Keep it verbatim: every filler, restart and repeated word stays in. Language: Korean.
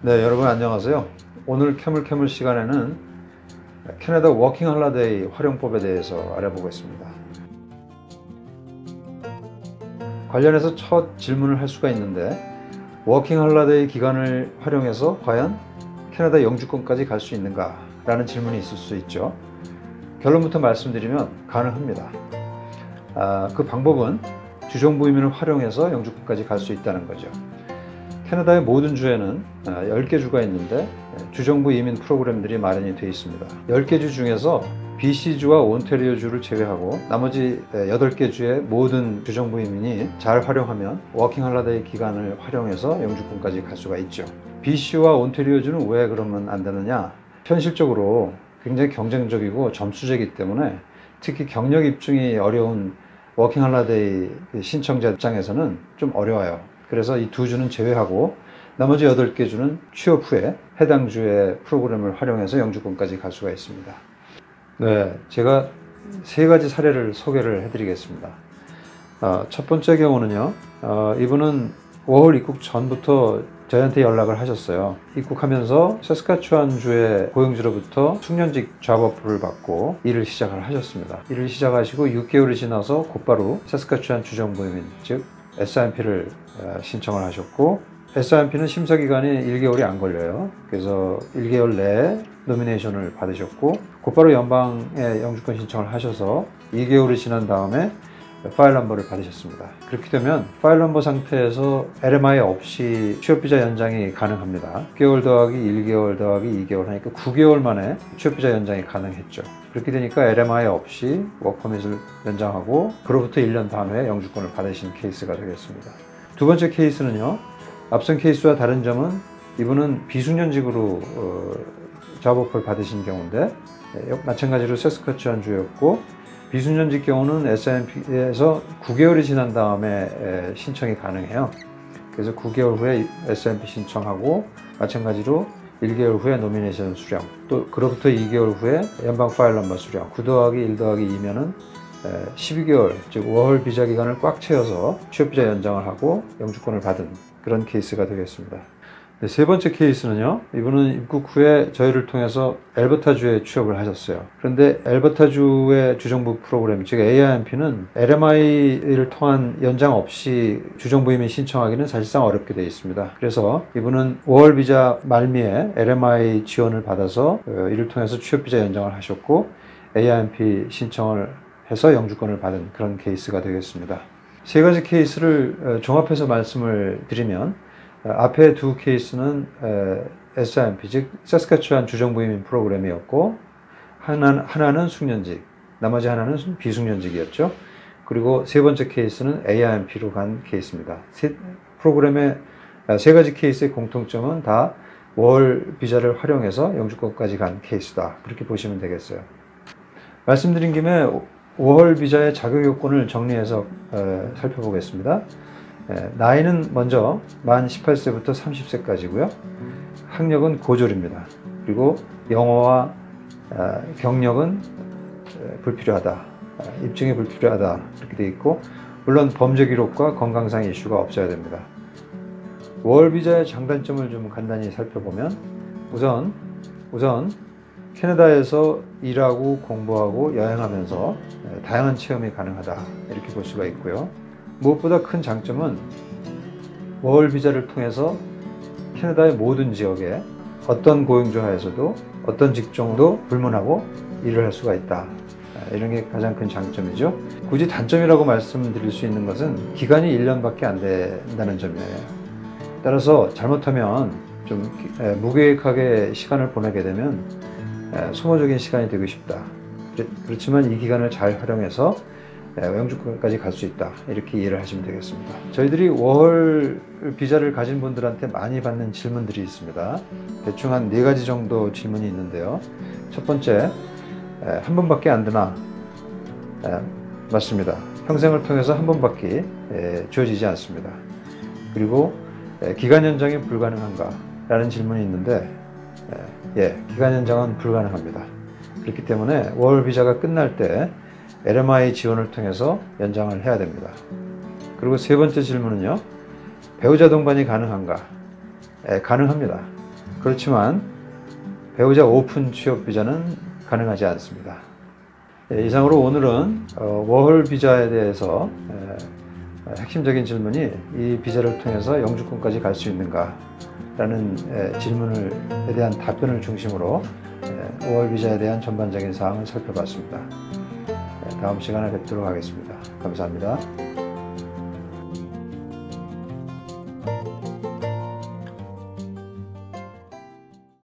네, 여러분 안녕하세요. 오늘 캐물캐물 시간에는 캐나다 워킹 홀리데이 활용법에 대해서 알아보겠습니다. 관련해서 첫 질문을 할 수가 있는데, 워킹 홀리데이 기간을 활용해서 과연 캐나다 영주권까지 갈 수 있는가? 라는 질문이 있을 수 있죠. 결론부터 말씀드리면 가능합니다. 아, 그 방법은 주정부이민을 활용해서 영주권까지 갈 수 있다는 거죠. 캐나다의 모든 주에는 열 개 주가 있는데 주정부 이민 프로그램들이 마련이 되어 있습니다. 열 개 주 중에서 비씨주와 온타리오주를 제외하고 나머지 여덟 개 주의 모든 주정부 이민이 잘 활용하면 워킹 홀리데이 기간을 활용해서 영주권까지 갈 수가 있죠. 비씨와 온타리오주는 왜 그러면 안 되느냐? 현실적으로 굉장히 경쟁적이고 점수제이기 때문에 특히 경력 입증이 어려운 워킹 홀리데이 신청자 입장에서는 좀 어려워요. 그래서 이 두 주는 제외하고 나머지 여덟 개 주는 취업 후에 해당 주의 프로그램을 활용해서 영주권까지 갈 수가 있습니다. 네, 제가 세 가지 사례를 소개를 해드리겠습니다. 어, 첫 번째 경우는요, 어, 이분은 오월 입국 전부터 저희한테 연락을 하셨어요. 입국하면서 세스카츄안주의 고용주로부터 숙련직 잡어프를 받고 일을 시작을 하셨습니다. 일을 시작하시고 육 개월이 지나서 곧바로 세스카츄안 주정부이민, 즉 에스아이엠피를 신청을 하셨고, 에스아이엠피는 심사기간이 일 개월이 안 걸려요. 그래서 일 개월 내에 노미네이션을 받으셨고 곧바로 연방에 영주권 신청을 하셔서 이 개월이 지난 다음에 파일 넘버를 받으셨습니다. 그렇게 되면 파일 넘버 상태에서 엘엠아이 없이 취업비자 연장이 가능합니다. 육 개월 더하기 일 개월 더하기 이 개월 하니까 구 개월 만에 취업비자 연장이 가능했죠. 그렇게 되니까 엘엠아이 없이 워크퍼밋을 연장하고 그로부터 일 년 다음에 영주권을 받으신 케이스가 되겠습니다. 두 번째 케이스는요, 앞선 케이스와 다른 점은 이분은 비숙련직으로 어, 잡오퍼를 받으신 경우인데 마찬가지로 세스카츄안주였고, 비숙련직 경우는 에스아이엠피에서 구 개월이 지난 다음에 신청이 가능해요. 그래서 구 개월 후에 에스아이엠피 신청하고 마찬가지로 일 개월 후에 노미네이션 수령, 또 그로부터 이 개월 후에 연방 파일 넘버 수령, 구 더하기 일 더하기 이면은 십이 개월, 즉 워홀 비자 기간을 꽉 채워서 취업비자 연장을 하고 영주권을 받은 그런 케이스가 되겠습니다. 네, 세 번째 케이스는요, 이분은 입국 후에 저희를 통해서 엘버타주에 취업을 하셨어요. 그런데 엘버타주의 주정부 프로그램, 즉 에이아이엠피는 엘엠아이를 통한 연장 없이 주정부 이민 신청하기는 사실상 어렵게 되어 있습니다. 그래서 이분은 오월 비자 말미에 엘엠아이 지원을 받아서 이를 통해서 취업비자 연장을 하셨고 에이아이엠피 신청을 해서 영주권을 받은 그런 케이스가 되겠습니다. 세 가지 케이스를 종합해서 말씀을 드리면, 앞에 두 케이스는 에스아이엠피, 즉 세스카츄안 주정부 이민 프로그램이었고, 하나, 하나는 숙련직, 나머지 하나는 비숙련직이었죠. 그리고 세 번째 케이스는 에이아이엠피로 간 케이스입니다. 세, 프로그램의 세 가지 케이스의 공통점은 다 월 비자를 활용해서 영주권까지 간 케이스다, 그렇게 보시면 되겠어요. 말씀드린 김에 오월 비자의 자격 요건을 정리해서 에, 살펴보겠습니다. 에, 나이는 먼저 만 십팔 세부터 삼십 세까지고요. 학력은 고졸입니다. 그리고 영어와 에, 경력은 에, 불필요하다, 에, 입증이 불필요하다, 이렇게 되어 있고, 물론 범죄 기록과 건강상 이슈가 없어야 됩니다. 월 비자의 장단점을 좀 간단히 살펴보면, 우선 우선 캐나다에서 일하고 공부하고 여행하면서 다양한 체험이 가능하다, 이렇게 볼 수가 있고요. 무엇보다 큰 장점은 워홀 비자를 통해서 캐나다의 모든 지역에 어떤 고용주 하에서도 어떤 직종도 불문하고 일을 할 수가 있다, 이런 게 가장 큰 장점이죠. 굳이 단점이라고 말씀드릴 수 있는 것은 기간이 일 년밖에 안 된다는 점이에요. 따라서 잘못하면 좀 무계획하게 시간을 보내게 되면 소모적인 시간이 되고 싶다, 그렇지만 이 기간을 잘 활용해서 영주권까지 갈 수 있다, 이렇게 이해를 하시면 되겠습니다. 저희들이 워홀 비자를 가진 분들한테 많이 받는 질문들이 있습니다. 대충 한 네 가지 정도 질문이 있는데요. 첫 번째, 한 번밖에 안 되나? 맞습니다. 평생을 통해서 한 번밖에 주어지지 않습니다. 그리고 기간 연장이 불가능한가? 라는 질문이 있는데, 예, 기간 연장은 불가능합니다. 그렇기 때문에 워홀 비자가 끝날 때 엘엠아이 지원을 통해서 연장을 해야 됩니다. 그리고 세 번째 질문은요, 배우자 동반이 가능한가? 예, 가능합니다. 그렇지만 배우자 오픈 취업 비자는 가능하지 않습니다. 예, 이상으로 오늘은 어, 워홀 비자에 대해서 에, 핵심적인 질문이 이 비자를 통해서 영주권까지 갈 수 있는가 라는 에, 질문에 대한 답변을 중심으로 에, 워홀 비자에 대한 전반적인 사항을 살펴봤습니다. 에, 다음 시간에 뵙도록 하겠습니다. 감사합니다.